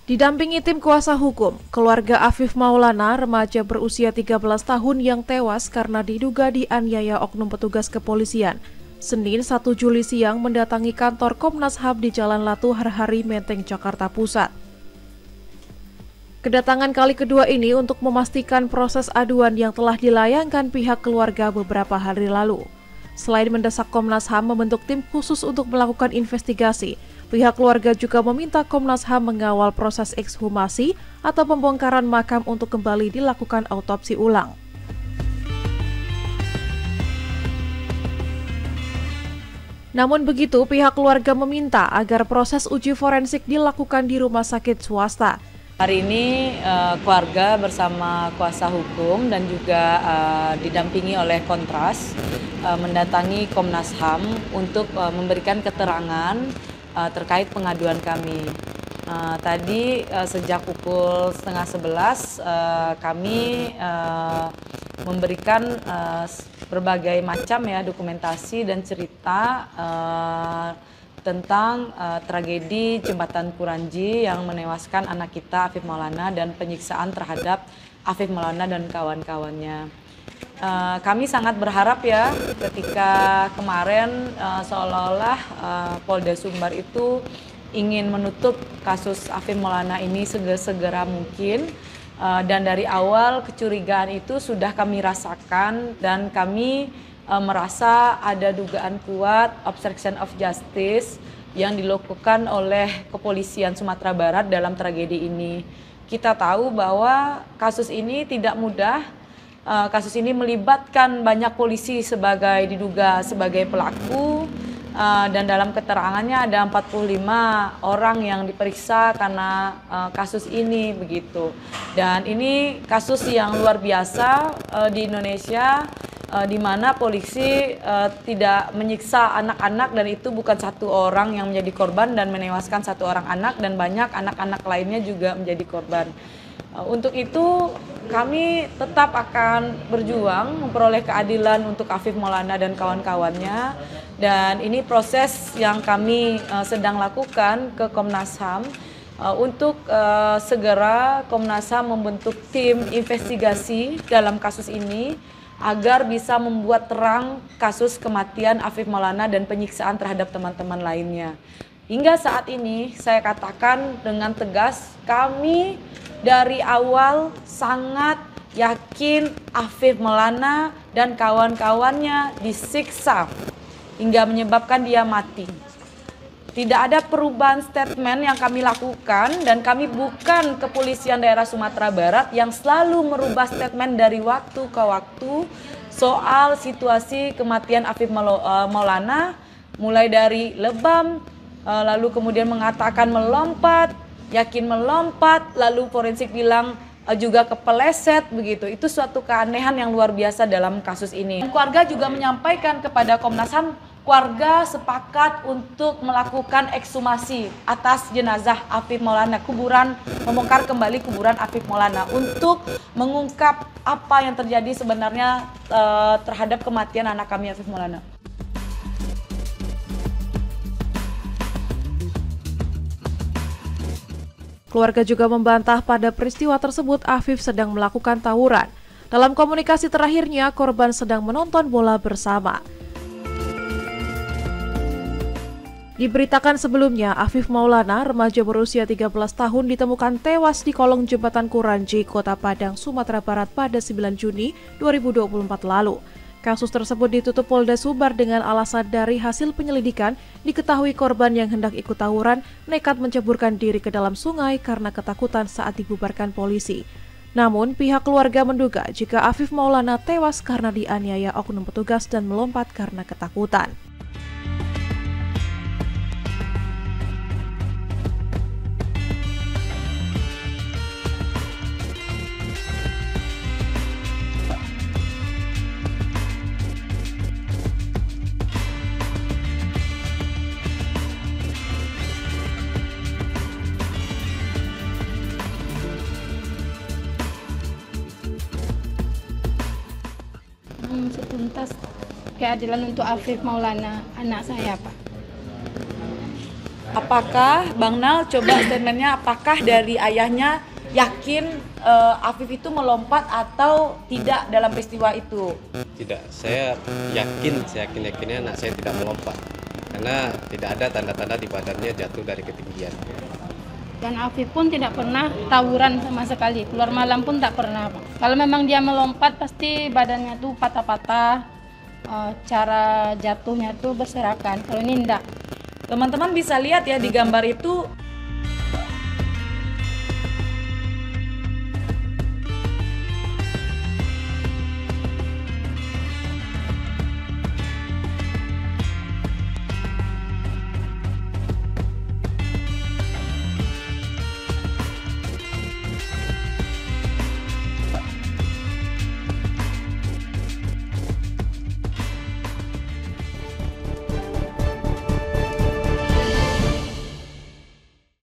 Didampingi tim kuasa hukum, keluarga Afif Maulana, remaja berusia 13 tahun yang tewas karena diduga dianiaya oknum petugas kepolisian, Senin 1 Juli siang mendatangi kantor Komnas HAM di Jalan Latu Harhari, Menteng, Jakarta Pusat. Kedatangan kali kedua ini untuk memastikan proses aduan yang telah dilayangkan pihak keluarga beberapa hari lalu. Selain mendesak Komnas HAM membentuk tim khusus untuk melakukan investigasi, pihak keluarga juga meminta Komnas HAM mengawal proses ekshumasi atau pembongkaran makam untuk kembali dilakukan autopsi ulang. Namun begitu, pihak keluarga meminta agar proses uji forensik dilakukan di rumah sakit swasta. Hari ini keluarga bersama kuasa hukum dan juga didampingi oleh Kontras mendatangi Komnas HAM untuk memberikan keterangan terkait pengaduan kami. Tadi sejak pukul 10:30 kami memberikan berbagai macam dokumentasi dan cerita tentang tragedi Jembatan Kuranji yang menewaskan anak kita Afif Maulana dan penyiksaan terhadap Afif Maulana dan kawan-kawannya. Kami sangat berharap ketika kemarin seolah-olah Polda Sumbar itu ingin menutup kasus Afif Maulana ini segera mungkin, dan dari awal kecurigaan itu sudah kami rasakan dan kami merasa ada dugaan kuat obstruction of justice yang dilakukan oleh kepolisian Sumatera Barat dalam tragedi ini. Kita tahu bahwa kasus ini tidak mudah. Kasus ini melibatkan banyak polisi diduga sebagai pelaku, dan dalam keterangannya ada 45 orang yang diperiksa karena kasus ini begitu. Dan ini kasus yang luar biasa di Indonesia, di mana polisi tidak menyiksa anak-anak, dan itu bukan satu orang yang menjadi korban dan menewaskan satu orang anak, dan banyak anak-anak lainnya juga menjadi korban. Untuk itu kami tetap akan berjuang memperoleh keadilan untuk Afif Maulana dan kawan-kawannya, dan ini proses yang kami sedang lakukan ke Komnas HAM untuk segera Komnas HAM membentuk tim investigasi dalam kasus ini agar bisa membuat terang kasus kematian Afif Maulana dan penyiksaan terhadap teman-teman lainnya. Hingga saat ini saya katakan dengan tegas, kami dari awal sangat yakin Afif Maulana dan kawan-kawannya disiksa hingga menyebabkan dia mati. Tidak ada perubahan statement yang kami lakukan, dan kami bukan kepolisian daerah Sumatera Barat yang selalu merubah statement dari waktu ke waktu soal situasi kematian Afif Maulana, mulai dari lebam, lalu kemudian mengatakan melompat, yakin melompat, lalu forensik bilang juga kepeleset begitu. Itu suatu keanehan yang luar biasa dalam kasus ini. Keluarga juga menyampaikan kepada Komnas HAM, keluarga sepakat untuk melakukan ekshumasi atas jenazah Afif Maulana, membongkar kembali kuburan Afif Maulana untuk mengungkap apa yang terjadi sebenarnya terhadap kematian anak kami Afif Maulana. Keluarga juga membantah pada peristiwa tersebut Afif sedang melakukan tawuran. Dalam komunikasi terakhirnya, korban sedang menonton bola bersama. Diberitakan sebelumnya, Afif Maulana, remaja berusia 13 tahun, ditemukan tewas di kolong jembatan Kuranji, Kota Padang, Sumatera Barat pada 9 Juni 2024 lalu. Kasus tersebut ditutup Polda Sumbar dengan alasan dari hasil penyelidikan diketahui korban yang hendak ikut tawuran nekat menceburkan diri ke dalam sungai karena ketakutan saat dibubarkan polisi. Namun, pihak keluarga menduga jika Afif Maulana tewas karena dianiaya oknum petugas dan melompat karena ketakutan. Setuntas keadilan untuk Afif Maulana, anak saya, Pak. Apakah Bang Nal coba statementnya, apakah dari ayahnya yakin Afif itu melompat atau tidak dalam peristiwa itu? Tidak, saya yakin-yakinnya anak saya tidak melompat karena tidak ada tanda-tanda di badannya jatuh dari ketinggian. Dan Afif pun tidak pernah tawuran sama sekali, keluar malam pun tak pernah, Pak. Kalau memang dia melompat pasti badannya tuh patah-patah, cara jatuhnya tuh berserakan. Kalau ini enggak. Teman-teman bisa lihat ya di gambar itu